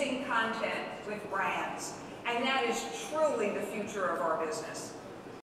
amazing content with brands. And that is truly the future of our business.